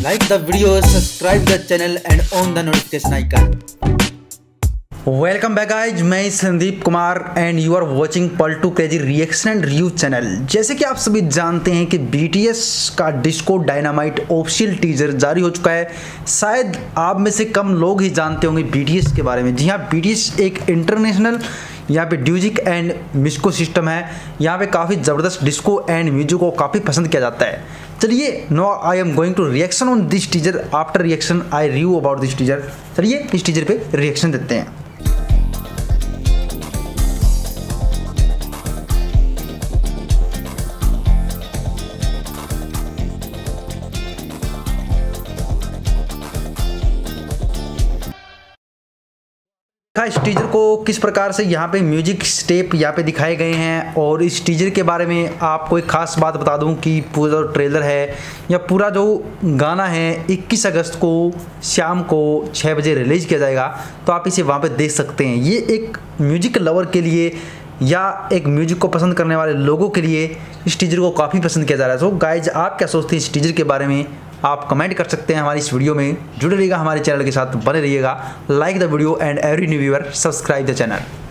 Like the video, subscribe the channel and on the notification icon. Welcome back guys, मैं Sandeep Kumar and you are watching Paltu crazy reaction and review channel. जैसे कि आप सभी जानते हैं कि BTS का डिस्को डायनामाइट ऑफिशियल टीजर जारी हो चुका है। शायद आप में से कम लोग ही जानते होंगे BTS के बारे में। जी हाँ, BTS एक इंटरनेशनल यहाँ पे म्यूजिक एंड म्यूजिको सिस्टम है। यहाँ पे काफ़ी ज़बरदस्त डिस्को एंड म्यूजिक को काफ़ी पसंद किया जाता है। चलिए, no I am going to reaction on this teaser. After reaction I review about this teaser. चलिए इस टीजर पे रिएक्शन देते हैं। इस टीजर को किस प्रकार से यहाँ पे म्यूजिक स्टेप यहाँ पे दिखाए गए हैं, और इस टीजर के बारे में आपको एक खास बात बता दूं कि पूरा ट्रेलर है या पूरा जो गाना है 21 अगस्त को शाम को 6 बजे रिलीज किया जाएगा। तो आप इसे वहाँ पे देख सकते हैं। ये एक म्यूजिक लवर के लिए या एक म्यूजिक को पसंद करने वाले लोगों के लिए इस टीजर को काफ़ी पसंद किया जा रहा है। सो गाइज, आप क्या सोचते हैं इस टीजर के बारे में? आप कमेंट कर सकते हैं। हमारी इस वीडियो में जुड़े रहिएगा, हमारे चैनल के साथ बने रहिएगा। Like the video and every new viewer subscribe the channel.